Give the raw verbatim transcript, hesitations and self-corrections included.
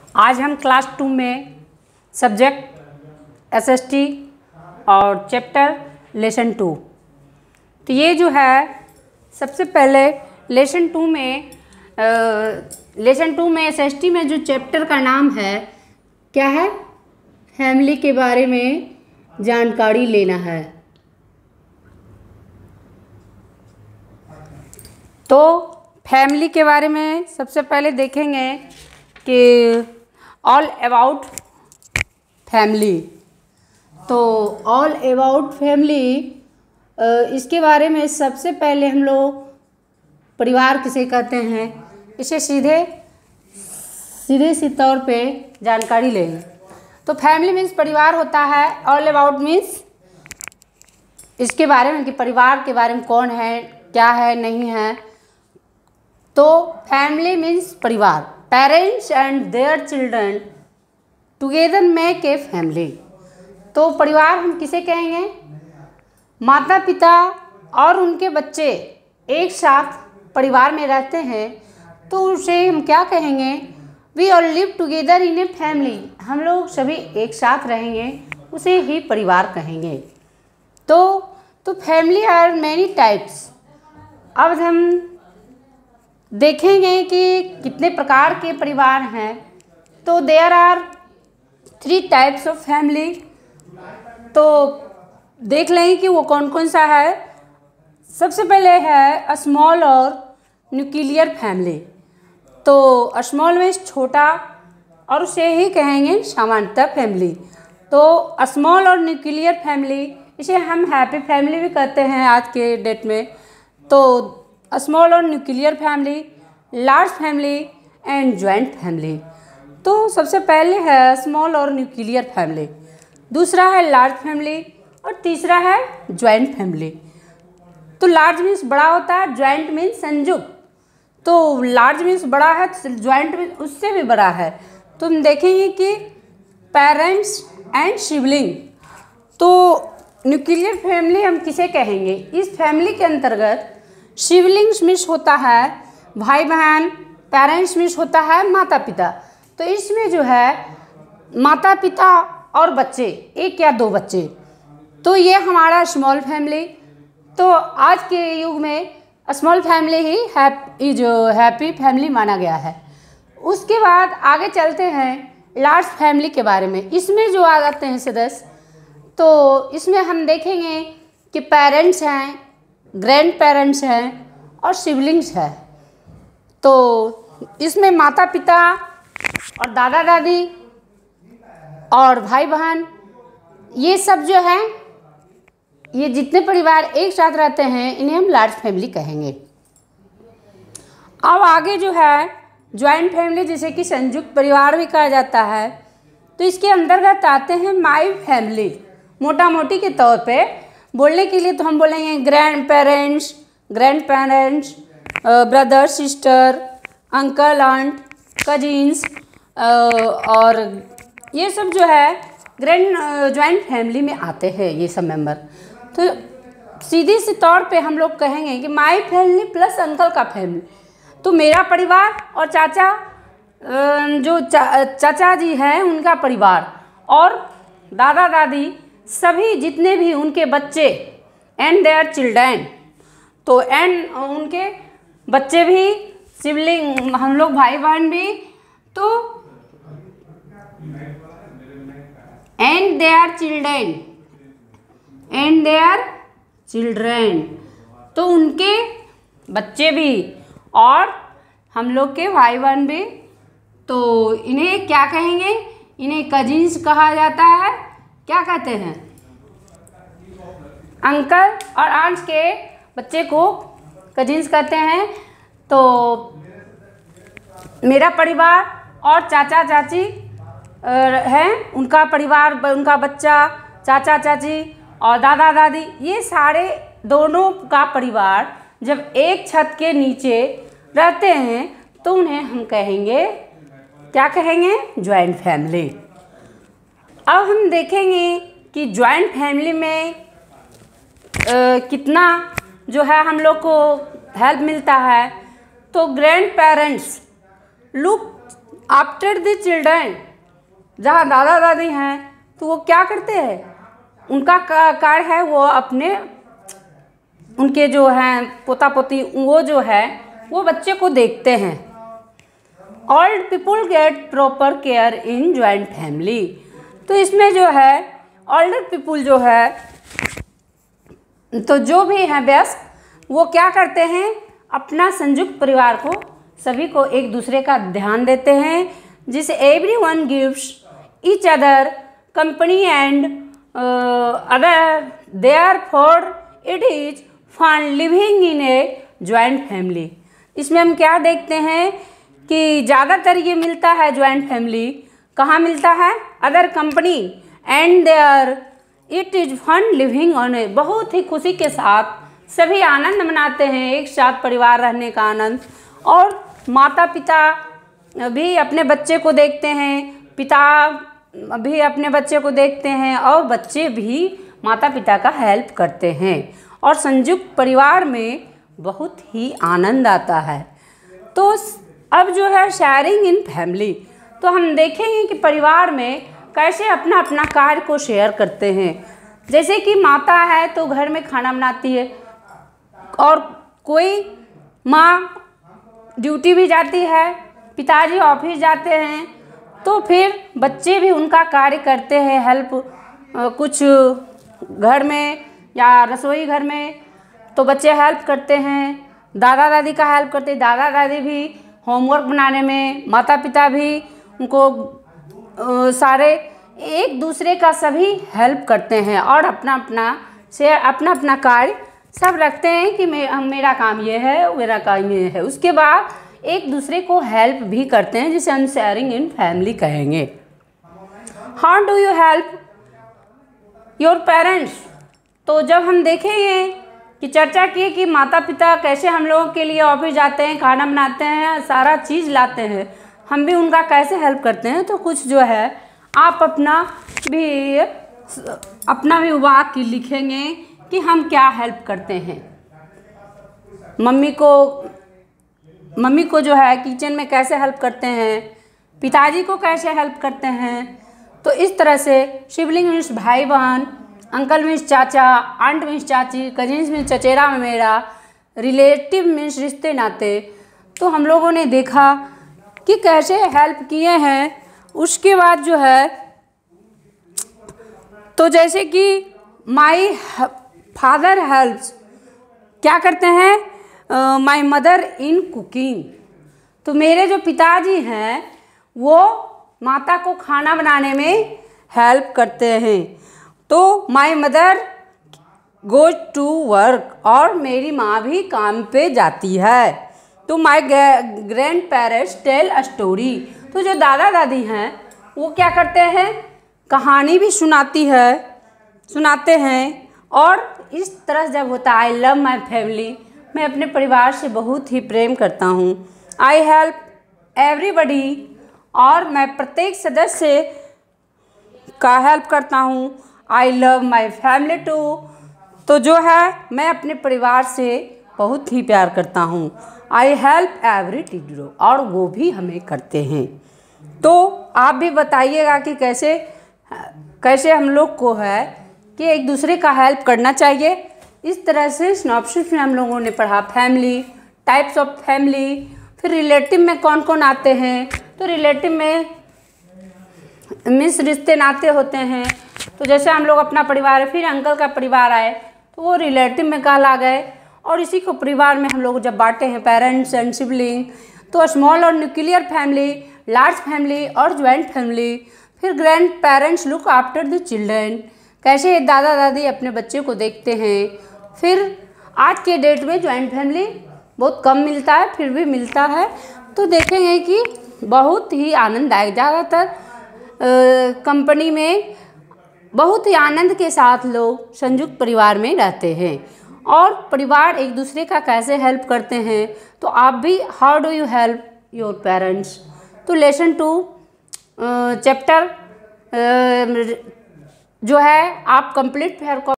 आज हम class two में सब्जेक्ट एसएसटी और चैप्टर लेसन टू, तो ये जो है सबसे पहले लेसन टू में लेसन टू में एसएसटी में जो चैप्टर का नाम है क्या है, फैमिली के बारे में जानकारी लेना है। तो फैमिली के बारे में सबसे पहले देखेंगे कि ऑल अबाउट फैमिली। तो ऑल अबाउट फैमिली, इसके बारे में सबसे पहले हम लोग परिवार किसे कहते हैं, इसे सीधे सीधे सी तौर पे जानकारी लेंगे। तो फैमिली मीन्स परिवार होता है, ऑल अबाउट मीन्स इसके बारे में कि परिवार के बारे में कौन है, क्या है, नहीं है। तो फैमिली मीन्स परिवार, parents and their children together make a family. तो परिवार हम किसे कहेंगे, माता पिता और उनके बच्चे एक साथ परिवार में रहते हैं तो उसे हम क्या कहेंगे, we all live together in a family. हम लोग सभी एक साथ रहेंगे, उसे ही परिवार कहेंगे। तो तो फैमिली आर मैनी टाइप्स। अब हम देखेंगे कि कितने प्रकार के परिवार हैं। तो there are three types of family. तो देख लें कि वो कौन कौन सा है। सबसे पहले है स्मॉल और न्यूक्लियर फैमिली। तो स्मॉल में छोटा और उसे ही कहेंगे सामान्यतः फैमिली। तो स्मॉल और न्यूक्लियर फैमिली, इसे हम हैप्पी फैमिली भी कहते हैं आज के डेट में। तो स्मॉल और nuclear family, large family and joint family. तो सबसे पहले है स्मॉल और न्यूक्लियर फैमिली, दूसरा है लार्ज फैमिली और तीसरा है जॉइंट फैमिली। तो लार्ज मीन्स बड़ा होता है, जॉइंट मीन्स संयुक्त। तो लार्ज मीन्स बड़ा है, जॉइंट मीन्स उससे भी बड़ा है। तो हम देखेंगे कि पेरेंट्स एंड सिबलिंग। तो न्यूक्लियर फैमिली हम किसे कहेंगे, इस फैमिली के अंतर्गत सिबलिंग्स मीन्स होता है भाई बहन, पेरेंट्स मीन्स होता है माता पिता। तो इसमें जो है माता पिता और बच्चे, एक या दो बच्चे, तो ये हमारा स्मॉल फैमिली। तो आज के युग में स्मॉल फैमिली ही हैप्पी जो हैप्पी फैमिली माना गया है। उसके बाद आगे चलते हैं लार्ज फैमिली के बारे में। इसमें जो आ जाते हैं सदस्य, तो इसमें हम देखेंगे कि पेरेंट्स हैं, ग्रैंड पेरेंट्स हैं और सिबलिंग्स हैं। तो इसमें माता पिता और दादा दादी और भाई बहन, ये सब जो है, ये जितने परिवार एक साथ रहते हैं इन्हें हम लार्ज फैमिली कहेंगे। अब आगे जो है जॉइंट फैमिली, जिसे कि संयुक्त परिवार भी कहा जाता है। तो इसके अंतर्गत आते हैं माई फैमिली। मोटा मोटी के तौर पे बोलने के लिए तो हम बोलेंगे grandparents, grandparents, brother sister, uncle aunt, cousins, और ये सब जो है ग्रैंड जॉइंट फैमिली में आते हैं ये सब मेंबर। तो सीधी सी तौर पे हम लोग कहेंगे कि माई फैमिली प्लस अंकल का फैमिली। तो मेरा परिवार और चाचा जो चा, चाचा जी हैं उनका परिवार और दादा दादी, सभी जितने भी उनके बच्चे एंड देयर चिल्ड्रन। तो एंड उनके बच्चे भी, सिबलिंग हम लोग भाई बहन भी। तो and their children and their children, तो उनके बच्चे भी और हम लोग के भाई बहन भी। तो इन्हें क्या कहेंगे, इन्हें कजिन्स कहा जाता है। क्या कहते हैं, अंकल और आंट्स के बच्चे को कजिन्स कहते हैं। तो मेरा परिवार और चाचा चाची हैं, उनका परिवार, उनका बच्चा, चाचा चाची और दादा दादी, ये सारे दोनों का परिवार जब एक छत के नीचे रहते हैं तो उन्हें हम कहेंगे, क्या कहेंगे, जॉइंट फैमिली। अब हम देखेंगे कि जॉइंट फैमिली में आ, कितना जो है हम लोग को हेल्प मिलता है। तो grand parents look after the children, जहाँ दादा दादी हैं तो वो क्या करते हैं, उनका कार्य है वो अपने उनके जो हैं पोता पोती वो जो है वो बच्चे को देखते हैं। Old people get proper care in joint family. तो इसमें जो है ओल्डर पीपुल जो है तो जो भी हैं वयस्क वो क्या करते हैं, अपना संयुक्त परिवार को सभी को एक दूसरे का ध्यान देते हैं, जिसे every one gives each other company and other there for it is fun living in a joint family. इसमें हम क्या देखते हैं कि ज़्यादातर ये मिलता है जॉइंट फैमिली कहाँ मिलता है, other company and there it is fun living on a, बहुत ही खुशी के साथ सभी आनंद मनाते हैं, एक साथ परिवार रहने का आनंद। और माता पिता भी अपने बच्चे को देखते हैं, पिता भी अपने बच्चे को देखते हैं और बच्चे भी माता पिता का हेल्प करते हैं और संयुक्त परिवार में बहुत ही आनंद आता है। तो अब जो है शेयरिंग इन फैमिली, तो हम देखेंगे कि परिवार में कैसे अपना अपना कार्य को शेयर करते हैं। जैसे कि माता है तो घर में खाना बनाती है और कोई माँ ड्यूटी भी जाती है, पिताजी ऑफिस जाते हैं, तो फिर बच्चे भी उनका कार्य करते हैं, हेल्प कुछ घर में या रसोई घर में तो बच्चे हेल्प करते हैं, दादा दादी का हेल्प करते हैं, दादा दादी भी होमवर्क बनाने में, माता पिता भी उनको आ, सारे एक दूसरे का सभी हेल्प करते हैं और अपना अपना से अपना अपना कार्य सब रखते हैं कि मे, मेरा काम ये है, मेरा काम ये है। उसके बाद एक दूसरे को हेल्प भी करते हैं, जिसे हम शेयरिंग इन फैमिली कहेंगे। How do you help your parents. तो जब हम देखेंगे कि चर्चा की कि माता पिता कैसे हम लोगों के लिए ऑफिस जाते हैं, खाना बनाते हैं, सारा चीज़ लाते हैं, हम भी उनका कैसे हेल्प करते हैं, तो कुछ जो है आप अपना भी अपना भी वाक्य लिखेंगे कि हम क्या हेल्प करते हैं। मम्मी को मम्मी को जो है किचन में कैसे हेल्प करते हैं, पिताजी को कैसे हेल्प करते हैं। तो इस तरह से सिबलिंग मीन्स भाई बहन, अंकल मीन्स चाचा, आंट मीन्स चाची, कजिन्स मीन्स चचेरा में मेरा, रिलेटिव मीन्स रिश्ते नाते। तो हम लोगों ने देखा कि कैसे हेल्प किए हैं। उसके बाद जो है तो जैसे कि माई फादर हेल्प्स, क्या करते हैं, माई मदर इन कुकिंग। तो मेरे जो पिताजी हैं वो माता को खाना बनाने में हेल्प करते हैं। तो my mother goes to work, और मेरी माँ भी काम पे जाती है। तो my grand parents tell a story. तो जो दादा दादी हैं वो क्या करते हैं, कहानी भी सुनाती है सुनाते हैं। और इस तरह जब होता है, आई लव माई फैमिली, मैं अपने परिवार से बहुत ही प्रेम करता हूँ। आई हेल्प एवरीबडी, और मैं प्रत्येक सदस्य का हेल्प करता हूँ। I love my family too, तो जो है मैं अपने परिवार से बहुत ही प्यार करता हूँ। आई हेल्प एवरी टीचर, और वो भी हमें करते हैं। तो आप भी बताइएगा कि कैसे कैसे हम लोग को है कि एक दूसरे का हेल्प करना चाहिए। इस तरह से सिनॉप्सिस में हम लोगों ने पढ़ा फैमिली, टाइप्स ऑफ फैमिली, फिर रिलेटिव में कौन कौन आते हैं। तो रिलेटिव में मीन्स रिश्ते नाते होते हैं। तो जैसे हम लोग अपना परिवार है, फिर अंकल का परिवार आए तो वो रिलेटिव में कहला गए। और इसी को परिवार में हम लोग जब बांटे हैं, पेरेंट्स एंड सिबलिंग, तो स्मॉल और न्यूक्लियर फैमिली, लार्ज फैमिली और ज्वाइंट फैमिली। फिर grand parents look after the children, कैसे दादा दादी अपने बच्चे को देखते हैं। फिर आज के डेट में ज्वाइंट फैमिली बहुत कम मिलता है, फिर भी मिलता है। तो देखेंगे कि बहुत ही आनंददायक, ज़्यादातर कंपनी में बहुत ही आनंद के साथ लोग संयुक्त परिवार में रहते हैं और परिवार एक दूसरे का कैसे हेल्प करते हैं। तो आप भी how do you help your parents. तो लेसन टू चैप्टर जो है आप कंप्लीट